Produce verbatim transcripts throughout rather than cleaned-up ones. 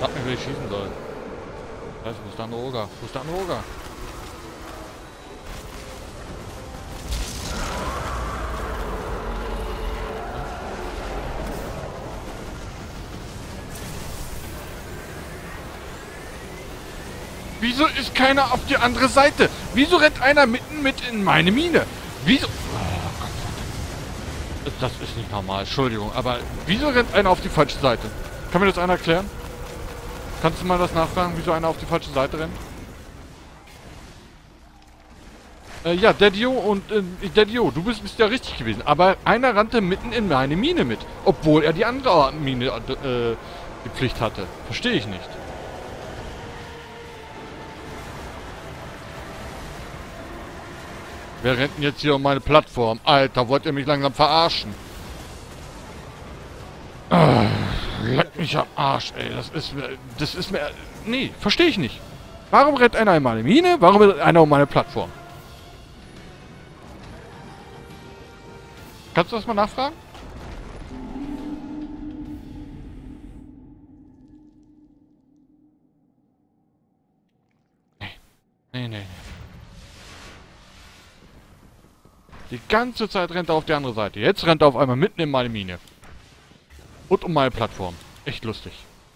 Frag mich, wer ich schießen soll. Scheiße, wo ist der andere Oger? Wo ist der andere Oger? Wieso ist keiner auf die andere Seite? Wieso rennt einer mitten mit in meine Mine? Wieso? Oh Gott. Das ist nicht normal, Entschuldigung. Aber wieso rennt einer auf die falsche Seite? Kann mir das einer erklären? Kannst du mal das nachfragen, wieso einer auf die falsche Seite rennt? Äh, ja, Daddio und äh, Daddio, du bist, bist ja richtig gewesen. Aber einer rannte mitten in meine Mine mit. Obwohl er die andere Mine äh, die Pflicht hatte. Verstehe ich nicht. Wer rennt denn jetzt hier um meine Plattform? Alter, wollt ihr mich langsam verarschen? Ah, leck mich am Arsch, ey. Das ist mir... Das ist mir... Nee, verstehe ich nicht. Warum rennt einer in meine Mine? Warum rennt einer um meine Plattform? Kannst du das mal nachfragen? Nee. Nee, nee, nee. Die ganze Zeit rennt er auf die andere Seite. Jetzt rennt er auf einmal mitten in meine Mine. Und um meine Plattform. Echt lustig.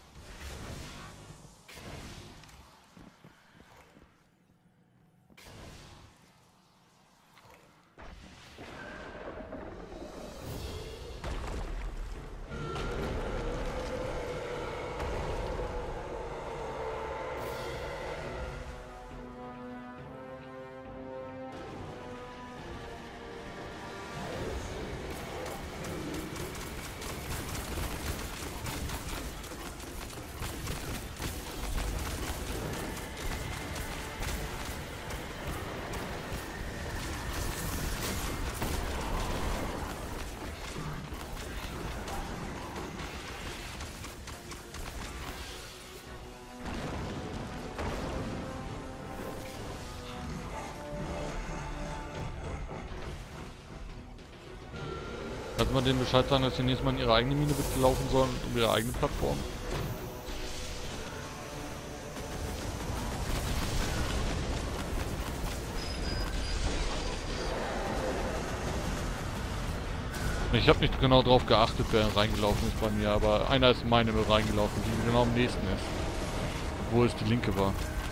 Kannst du mal denen Bescheid sagen, dass sie nächstes Mal in ihre eigene Mine bitte laufen sollen, um ihre eigene Plattform? Ich habe nicht genau drauf geachtet, wer reingelaufen ist bei mir, aber einer ist in meine mit reingelaufen, die genau am nächsten ist. Obwohl es die linke war.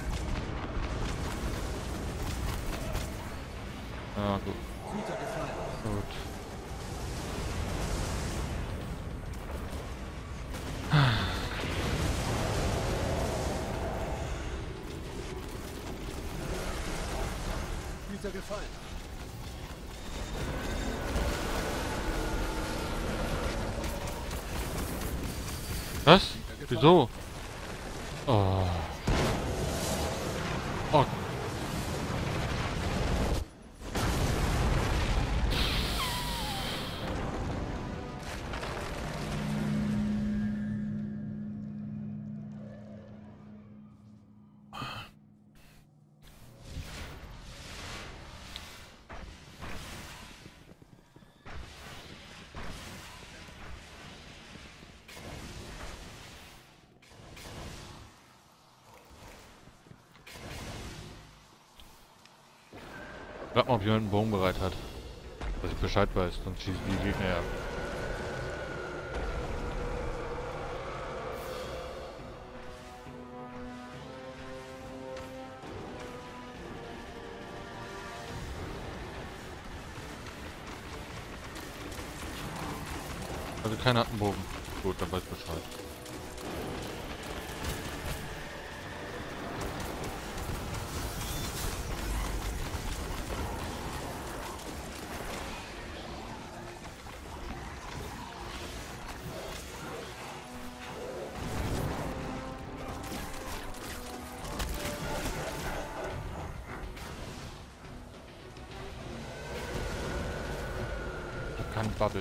Ja, gut. Gut. Güter gefallen. Was? Wieso? Oh. Oh. Sag mal, ob jemand einen Bogen bereit hat. Dass ich Bescheid weiß, sonst schießen die Gegner ja. Also keiner hat einen Bogen. Gut, dann weiß ich Bescheid. Kein Bubble.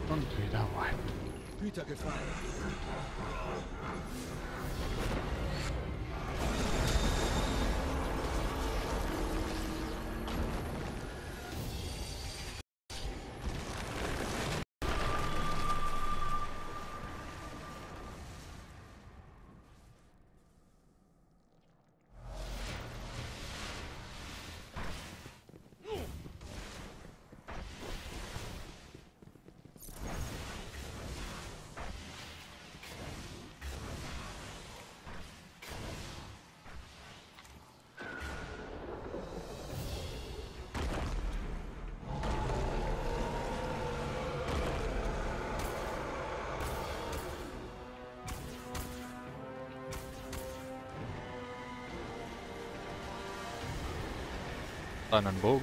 Und wieder rein. Hüter gefallen. Einen Bogen.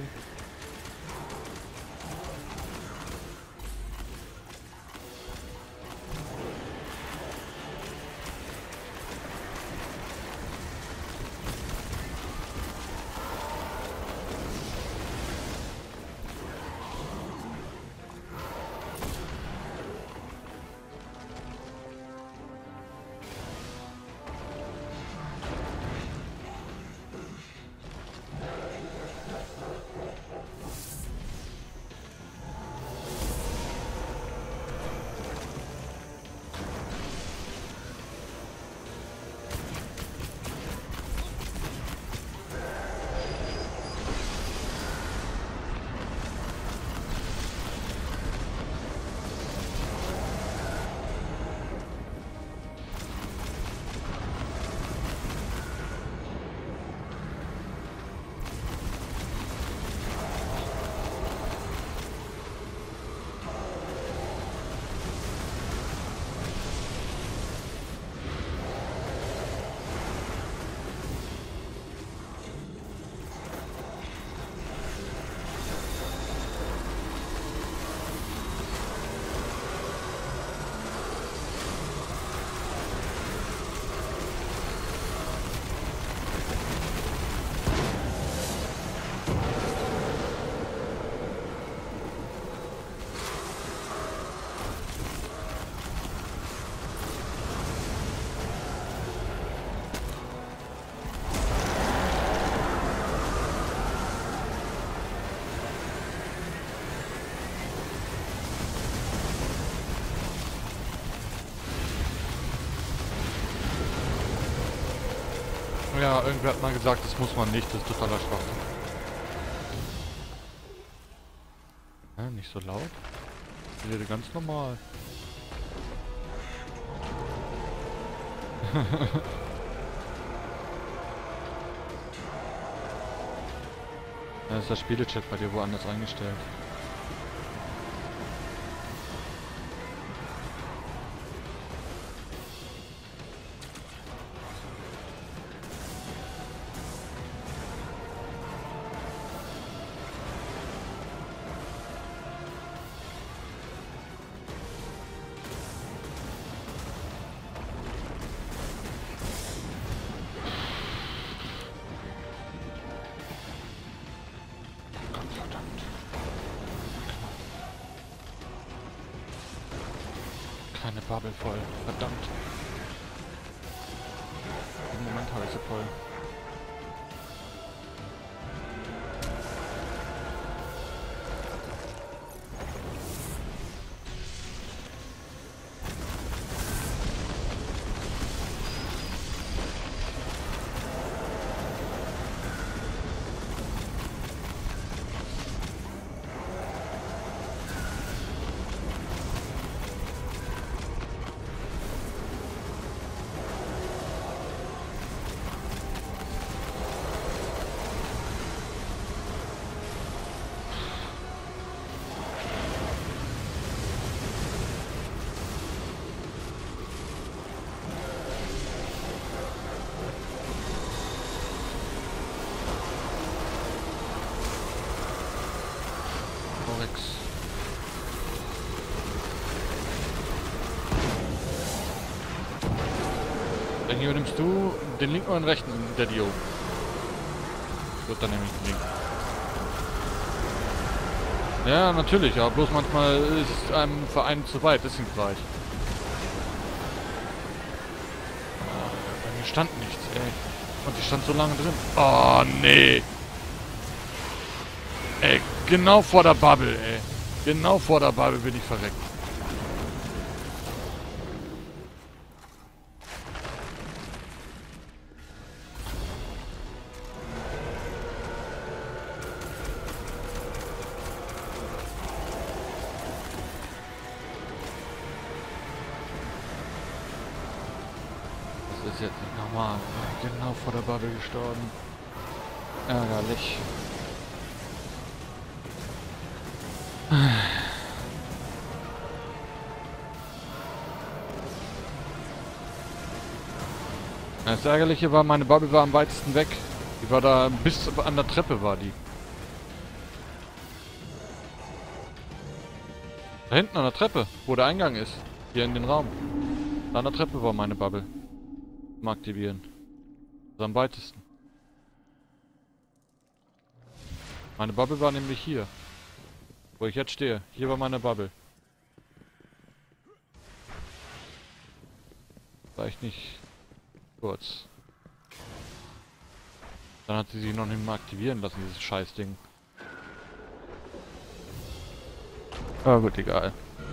Ja, irgendwer hat mal gesagt, das muss man nicht, das ist totaler Schwachsinn. Ja, nicht so laut. Ich rede ganz normal. Da ist der Spielechat bei dir woanders eingestellt. Keine Bubble voll. Verdammt. Im Moment habe ich sie voll. Dann hier nimmst du den linken oder den rechten Daddy-O? Gut, dann nehme ich den linken. Ja, natürlich, aber bloß manchmal ist es einem Verein zu weit, deswegen gleich. Oh, bei mir stand nichts, ey. Und die stand so lange drin. Oh, nee. Ey, genau vor der Bubble, ey. Genau vor der Bubble bin ich verreckt. Das ist jetzt nicht normal. Genau vor der Bubble gestorben. Ärgerlich. Das Ärgerliche war, meine Bubble war am weitesten weg. Die war da bis an der Treppe war die. Da hinten an der Treppe, wo der Eingang ist. Hier in den Raum. Da an der Treppe war meine Bubble. Zum Aktivieren. Also am weitesten. Meine Bubble war nämlich hier. Wo ich jetzt stehe. Hier war meine Bubble. Vielleicht nicht kurz. Dann hat sie sich noch nicht mal aktivieren lassen, dieses Scheißding. Aber gut, egal.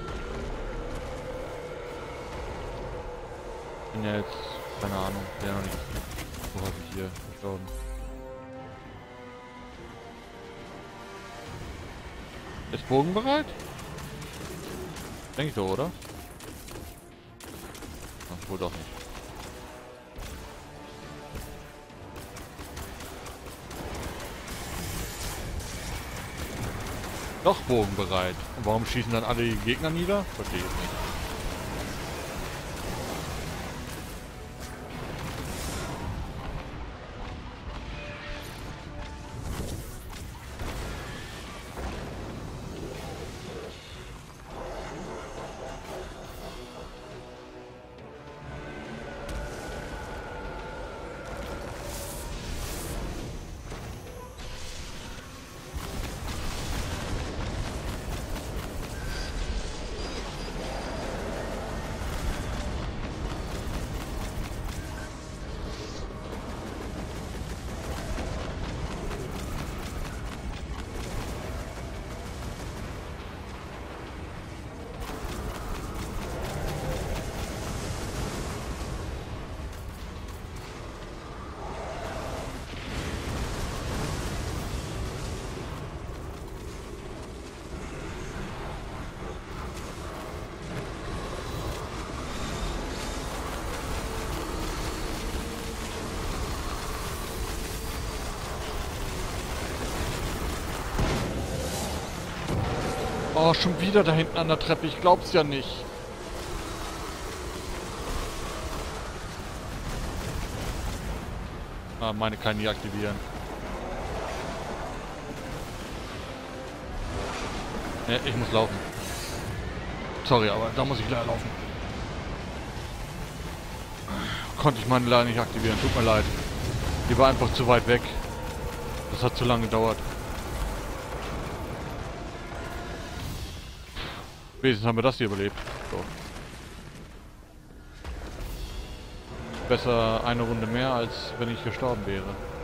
Bin ja jetzt, keine Ahnung, bin ja noch nicht so häufig hier gestorben. Ist Bogen bereit? Denke ich so, oder? Ach, wohl doch nicht. Doch Bogen bereit. Und warum schießen dann alle die Gegner nieder? Verstehe ich nicht. Oh, schon wieder da hinten an der Treppe. Ich glaub's ja nicht. Ah, meine kann ich nie aktivieren. Ne, ich muss laufen. Sorry, aber da muss ich leider laufen. Konnte ich meine leider nicht aktivieren. Tut mir leid. Die war einfach zu weit weg. Das hat zu lange gedauert. Wenigstens haben wir das hier überlebt. So. Besser eine Runde mehr, als wenn ich gestorben wäre.